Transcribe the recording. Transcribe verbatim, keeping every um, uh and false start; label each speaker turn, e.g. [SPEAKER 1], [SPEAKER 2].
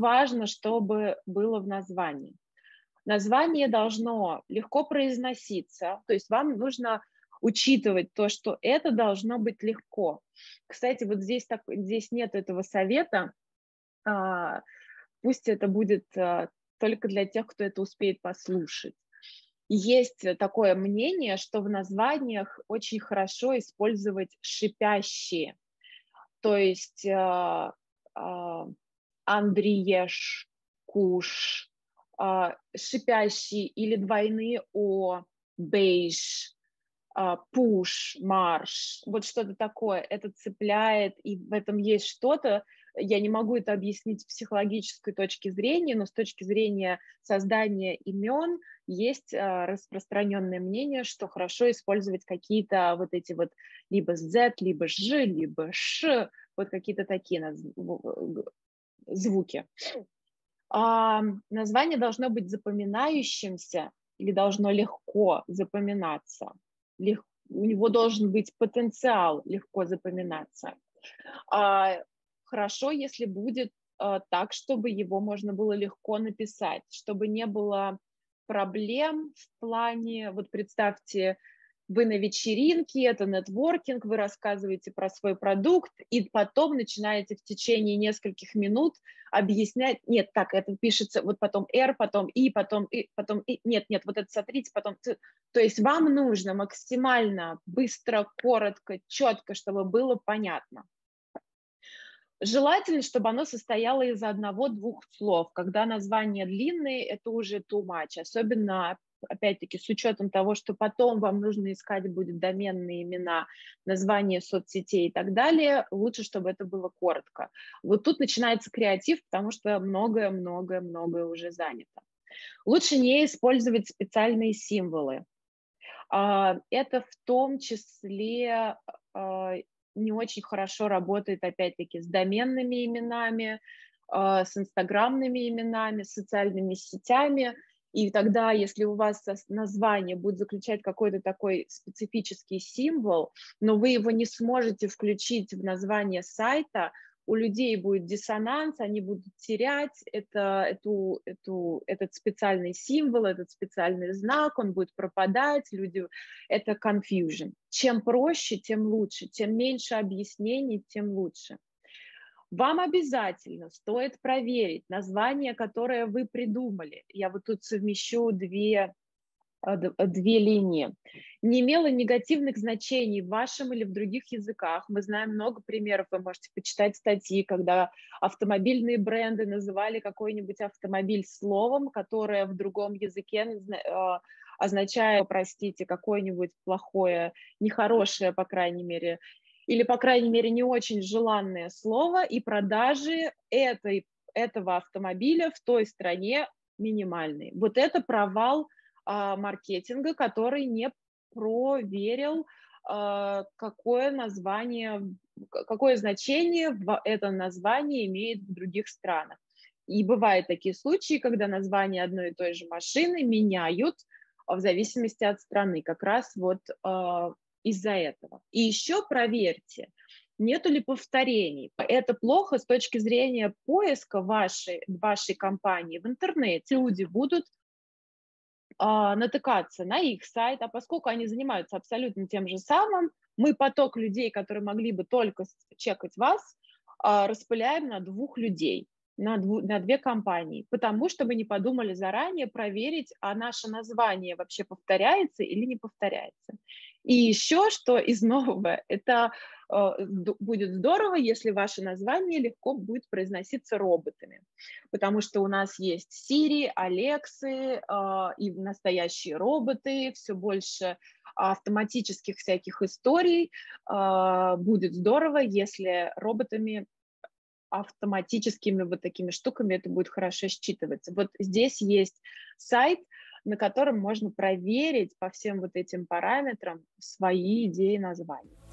[SPEAKER 1] важно, чтобы было в названии? Название должно легко произноситься, то есть вам нужно учитывать то, что это должно быть легко. Кстати, вот здесь, так, здесь нет этого совета, а, пусть это будет а, только для тех, кто это успеет послушать. Есть такое мнение, что в названиях очень хорошо использовать шипящие, то есть а, а, Андриеш, Куш, а, шипящие или двойные О, бейж, а, пуш, марш, вот что-то такое. Это цепляет, и в этом есть что-то. Я не могу это объяснить с психологической точки зрения, но с точки зрения создания имен есть а, распространенное мнение, что хорошо использовать какие-то вот эти вот либо Z, либо Ж, либо Ш, вот какие-то такие наз- звуки. А, название должно быть запоминающимся или должно легко запоминаться. Лег- у него должен быть потенциал легко запоминаться. А, хорошо, если будет а, так, чтобы его можно было легко написать, чтобы не было проблем в плане, вот представьте, вы на вечеринке, это нетворкинг, вы рассказываете про свой продукт, и потом начинаете в течение нескольких минут объяснять, нет, так, это пишется, вот потом R, потом И, потом И, потом И, нет, нет, вот это сотрите, потом Т. То есть вам нужно максимально быстро, коротко, четко, чтобы было понятно. Желательно, чтобы оно состояло из одного-двух слов. Когда названия длинные, это уже too much, особенно, опять-таки, с учетом того, что потом вам нужно искать будет доменные имена, названия соцсетей и так далее, лучше, чтобы это было коротко. Вот тут начинается креатив, потому что многое-многое-многое уже занято. Лучше не использовать специальные символы. А, Это в том числе а, не очень хорошо работает, опять-таки, с доменными именами, а, с инстаграмными именами, с социальными сетями. И тогда, если у вас название будет заключать какой-то такой специфический символ, но вы его не сможете включить в название сайта, у людей будет диссонанс, они будут терять это, эту, эту, этот специальный символ, этот специальный знак, он будет пропадать, люди, это confusion. Чем проще, тем лучше, тем меньше объяснений, тем лучше. Вам обязательно стоит проверить название, которое вы придумали. Я вот тут совмещу две две линии, не имело негативных значений в вашем или в других языках. Мы знаем много примеров, вы можете почитать статьи, когда автомобильные бренды называли какой-нибудь автомобиль словом, которое в другом языке означает, простите, какое-нибудь плохое, нехорошее, по крайней мере, или, по крайней мере, не очень желанное слово, и продажи этой, этого автомобиля в той стране минимальные. Вот это провал маркетинга, который не проверил, какое название, какое значение это название имеет в других странах. И бывают такие случаи, когда название одной и той же машины меняют в зависимости от страны, как раз вот из-за этого. И еще проверьте, нету ли повторений. Это плохо с точки зрения поиска вашей, вашей компании в интернете. Люди будут а, натыкаться на их сайт, а поскольку они занимаются абсолютно тем же самым, мы поток людей, которые могли бы только чекать вас, а, распыляем на двух людей, на, дву, на две компании, потому что мы не подумали заранее проверить, а наше название вообще повторяется или не повторяется. И еще что из нового, это э, будет здорово, если ваше название легко будет произноситься роботами, потому что у нас есть Siri, Алексы э, и настоящие роботы, все больше автоматических всяких историй. Э, будет здорово, если роботами автоматическими вот такими штуками это будет хорошо считываться. Вот здесь есть сайт, на котором можно проверить по всем вот этим параметрам свои идеи названий.